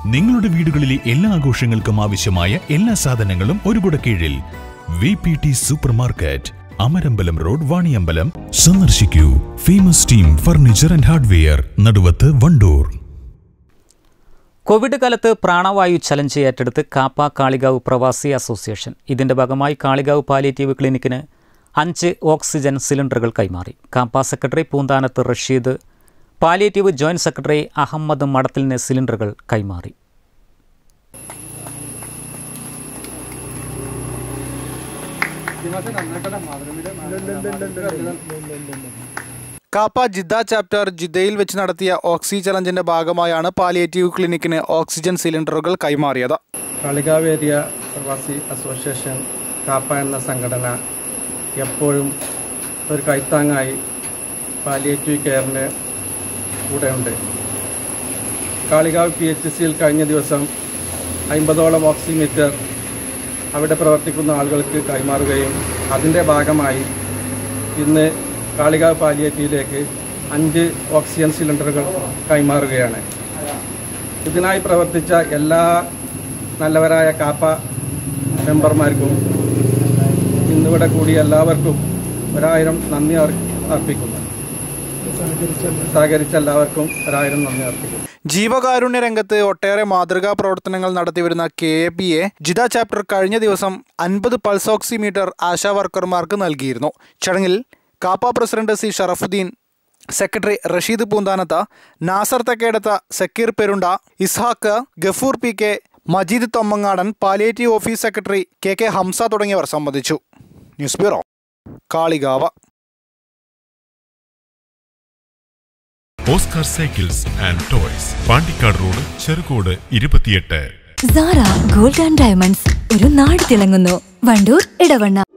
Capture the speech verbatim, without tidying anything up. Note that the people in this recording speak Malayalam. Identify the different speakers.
Speaker 1: നിങ്ങളുടെ വീടുകളിലെ എല്ലാ ആഘോഷങ്ങൾക്കും ആവശ്യമായ എല്ലാ സാധനങ്ങളും ഒരു കുടക്കീഴിൽ. V P T super market, Amarambalam road, Vaniyambalam. സന്ദർശിക്കൂ. Famous team furniture and hardware, Naduvath, Wandoor.
Speaker 2: Covid കാലത്ത് പ്രാണവായു ചലഞ്ച് ഏറ്റെടുത്ത് കാപ്പ കാളികാവ് പ്രവാസി അസോസിയേഷൻ. ഇതിന്റെ ഭാഗമായി കാളികാവ് പാലിയേറ്റീവ് ക്ലിനിക്കിന് അഞ്ച് ഓക്സിജൻ സിലിണ്ടറുകൾ കൈമാറി. Kappa secretary Poonthanath Rasheed, palliative joint secretary Ahammed മടത്തിലിന് സിലിണ്ടറുകൾ കൈമാറി.
Speaker 3: കാപ്പ ജിദ്ദ ചാപ്റ്റർ ജിദ്ദയിൽ വെച്ച് നടത്തിയ ഓക്സി ചലഞ്ചിന്റെ ഭാഗമായാണ് പാലിയേറ്റീവ് ക്ലിനിക്കിന് ഓക്സിജൻ സിലിണ്ടറുകൾ കൈമാറിയത്.
Speaker 4: കാളികാവ് ഏരിയ പ്രവാസി അസോസിയേഷൻ കാപ്പ എന്ന സംഘടന എപ്പോഴും ഒരു കൈത്താങ്ങായി പാലിയേറ്റീവ് കെയറിന് കൂടെയുണ്ട്. കാളികാവ് പി എച്ച് സിയിൽ കഴിഞ്ഞ ദിവസം അമ്പതോളം ഓക്സിമീറ്റർ അവിടെ പ്രവർത്തിക്കുന്ന ആളുകൾക്ക് കൈമാറുകയും അതിൻ്റെ ഭാഗമായി ഇന്ന് കാളികാവ് പാലിയേറ്റീവിലേക്ക് അഞ്ച് ഓക്സിജൻ സിലിണ്ടറുകൾ കൈമാറുകയാണ്. ഇതിനായി പ്രവർത്തിച്ച എല്ലാ നല്ലവരായ കാപ്പ മെമ്പർമാർക്കും ഇന്നിവിടെ കൂടിയ എല്ലാവർക്കും ഒരായിരം നന്ദി അർപ്പിക്കുന്നു. സഹകരിച്ച എല്ലാവർക്കും ഒരായിരം നന്ദി അർപ്പിക്കുന്നു.
Speaker 3: ജീവകാരുണ്യ രംഗത്ത് ഒട്ടേറെ മാതൃകാ പ്രവർത്തനങ്ങൾ നടത്തിവരുന്ന K A P A Jeddah chapter കഴിഞ്ഞ ദിവസം അൻപത് പൾസ് ഓക്സിമീറ്റർ ആശാ വർക്കർമാർക്ക് നൽകിയിരുന്നു. ചടങ്ങിൽ KAPA president C Sharafuddin, secretary Rasheed Poonthanath, Nasar Thekkedath, Sakkeer Perunda, Ishaq, Gafoor P K, Majeed Thommangadan, palliative office secretary K K Hamza തുടങ്ങിയവർ സംബന്ധിച്ചു. News bureau, Kalikavu.
Speaker 5: Oscar cycles and toys, Pandikkad road, Cherukode ഇരുപത്തിയെട്ട്.
Speaker 6: സാറ ഗോൾഡ് ആൻഡ് ഡയമണ്ട്സ്, ഒരു നാട് തിളങ്ങുന്നു. വണ്ടൂർ, ഇടവണ്ണ.